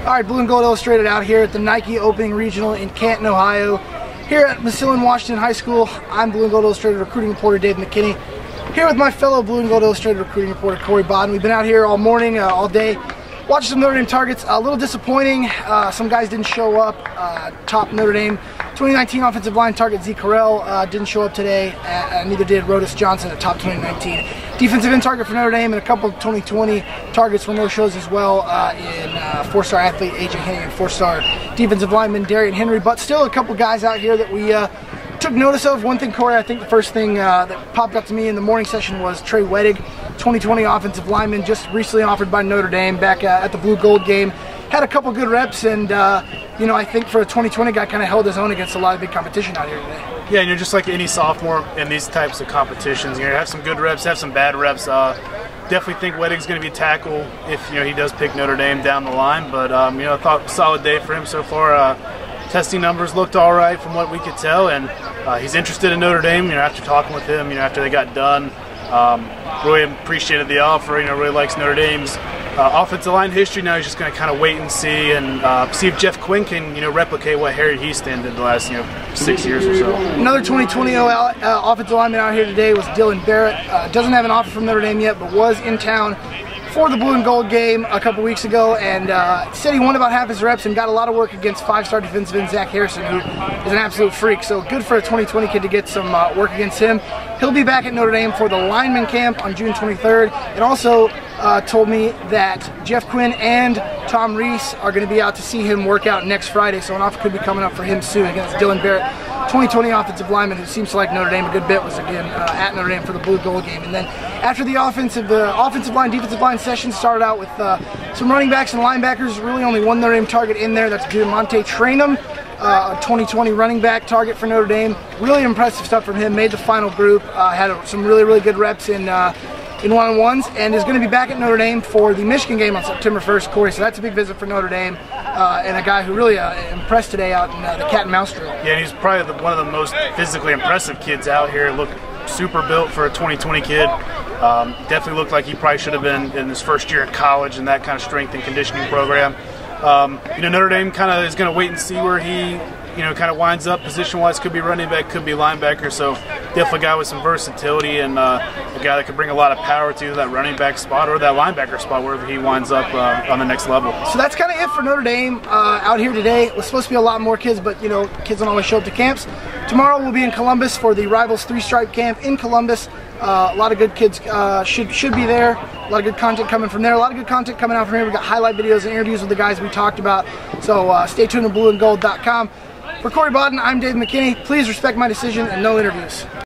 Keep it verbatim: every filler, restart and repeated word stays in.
All right, Blue and Gold Illustrated out here at the Nike Opening Regional in Canton, Ohio. Here at Massillon Washington High School, I'm Blue and Gold Illustrated recruiting reporter Dave McKinney. Here with my fellow Blue and Gold Illustrated recruiting reporter Corey Bodden. We've been out here all morning, uh, all day, watching some Notre Dame targets. A little disappointing. Uh, some guys didn't show up. Uh, top Notre Dame twenty nineteen offensive line target Zeke Correll uh, didn't show up today. Uh, neither did Rodis Johnson, a top twenty nineteen defensive end target for Notre Dame, and a couple of twenty twenty targets were no shows as well uh, in uh, four-star athlete A J Henry and four-star defensive lineman Darian Henry. But still, a couple guys out here that we uh, took notice of. One thing, Corey, I think the first thing uh, that popped up to me in the morning session was Trey Wedig, twenty twenty offensive lineman, just recently offered by Notre Dame back uh, at the Blue Gold game. Had a couple good reps, and uh, you know, I think for a twenty twenty guy, kind of held his own against a lot of big competition out here today. Yeah, and you're just like any sophomore in these types of competitions. You're gonna have some good reps, have some bad reps. Uh, definitely think Wedig's going to be a tackle if you know he does pick Notre Dame down the line. But um, you know, I thought solid day for him so far. Uh, testing numbers looked all right from what we could tell, and uh, he's interested in Notre Dame. You know, after talking with him, you know, after they got done, um, really appreciated the offer. You know, really likes Notre Dame's Uh, offensive line history. Now he's just going to kind of wait and see and uh, see if Jeff Quinn can, you know, replicate what Harry Houston did the last, you know, six years or so. Another twenty twenty uh, offensive lineman out here today was Dylan Barrett. Uh, doesn't have an offer from Notre Dame yet, but was in town for the Blue and Gold game a couple weeks ago, and uh, said he won about half his reps and got a lot of work against five-star defensive end Zach Harrison, who is an absolute freak. So good for a twenty twenty kid to get some uh, work against him. He'll be back at Notre Dame for the lineman camp on June twenty-third, and also uh, told me that Jeff Quinn and Tom Rees are going to be out to see him work out next Friday, so an offer could be coming up for him soon against Dylan Barrett, twenty twenty offensive lineman who seems to like Notre Dame a good bit, was again uh, at Notre Dame for the Blue Gold game. And then after the offensive, the offensive line, defensive line session started out with uh, some running backs and linebackers. Really only one Notre Dame target in there. That's Monte Trainum, uh, a twenty twenty running back target for Notre Dame. Really impressive stuff from him. Made the final group. Uh, had a, some really, really good reps in uh, in one-on-ones, and is going to be back at Notre Dame for the Michigan game on September first, Corey. So that's a big visit for Notre Dame, uh, and a guy who really uh, impressed today out in uh, the cat and mouse drill. Yeah, and he's probably the, one of the most physically impressive kids out here. Look, super built for a twenty twenty kid. Um, definitely looked like he probably should have been in his first year in college in that kind of strength and conditioning program. Um, you know, Notre Dame kind of is going to wait and see where he, you know, kind of winds up position-wise. Could be running back, could be linebacker. So definitely a guy with some versatility and uh, a guy that could bring a lot of power to that running back spot or that linebacker spot wherever he winds up uh, on the next level. So that's kind of it for Notre Dame uh, out here today. It was supposed to be a lot more kids, but you know, kids don't always show up to camps. Tomorrow we'll be in Columbus for the Rivals three-stripe camp in Columbus. Uh, a lot of good kids uh, should should be there. A lot of good content coming from there. A lot of good content coming out from here. We've got highlight videos and interviews with the guys we talked about. So uh, stay tuned to blue and gold dot com. For Corey Bodden, I'm Dave McKinney. Please respect my decision and no interviews.